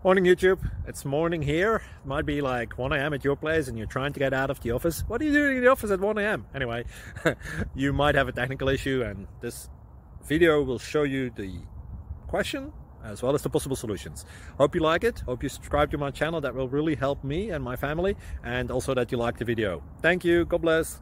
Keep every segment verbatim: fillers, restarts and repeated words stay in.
Morning YouTube, it's morning here. It might be like one A M at your place and you're trying to get out of the office. What are you doing in the office at one A M? Anyway, you might have a technical issue and this video will show you the question as well as the possible solutions. Hope you like it, hope you subscribe to my channel. That will really help me and my family, and also that you like the video. Thank you, God bless.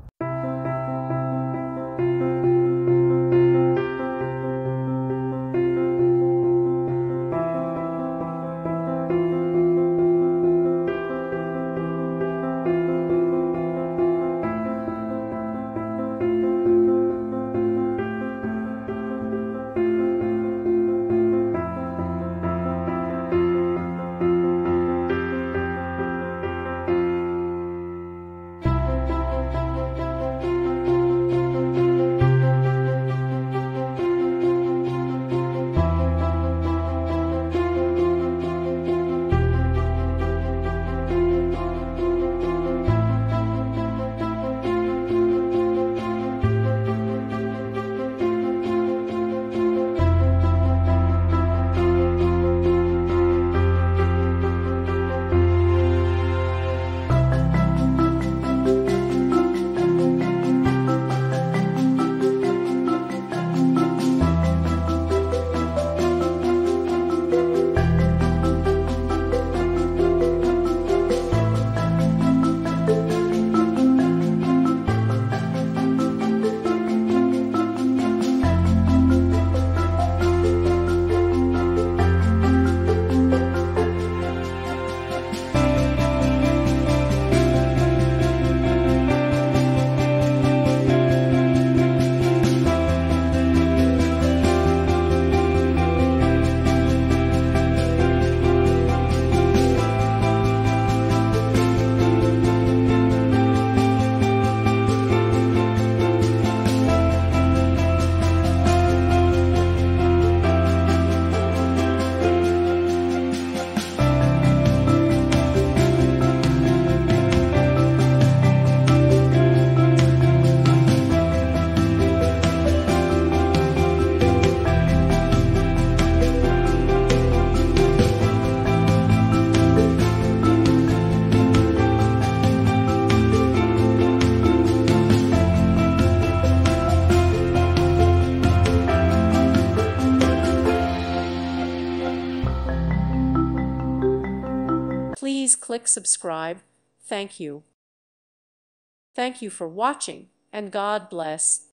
Please click subscribe. Thank you. Thank you for watching, and God bless.